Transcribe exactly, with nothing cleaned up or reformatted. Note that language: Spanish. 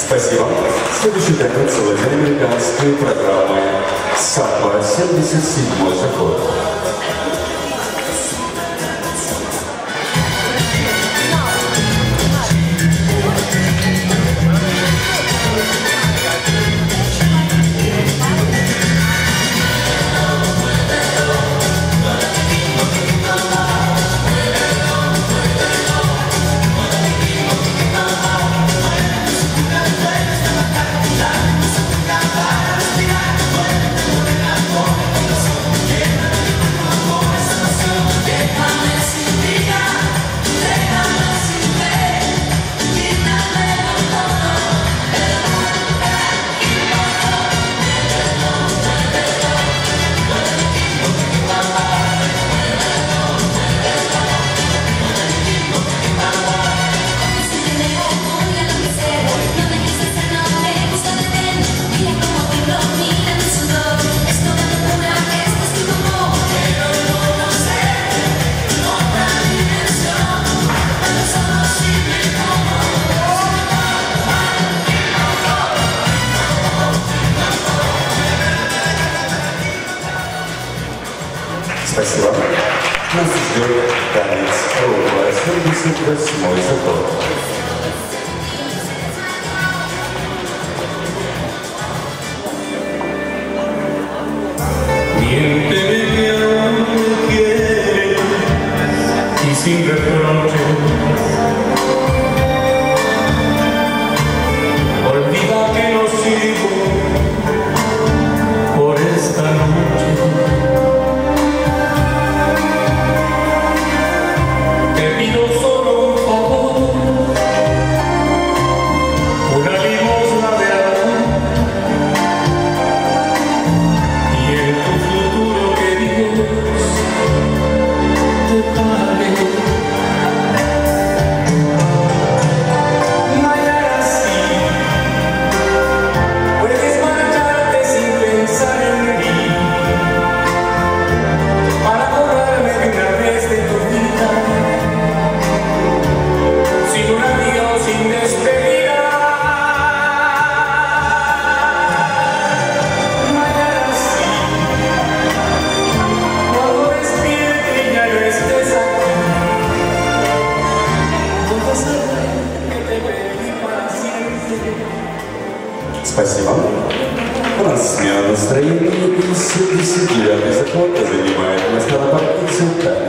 Спасибо. Следующий танец латиноамериканской программы «Самбо семьдесят седьмой заход». Спасибо. Нас ждет танец Рова, семьдесят восьмой заход. Miénteme que aún me quieres y sin reproches. Olvida que no sirvo por esta noche. Te pido solo un favor, una limosna de amor, y en tu futuro que Dios te pague. Mañana sí puedes marcharte sin pensar en mí, para borrarme de una vez de tu vida, sin un adiós, sin despedida. Mañana sí, cuando despierte y ya no estés aquí, voy a saber que te perdí para siempre. Спасибо. У нас смена настроения, и семьдесят девятый заход занимает место на паркете.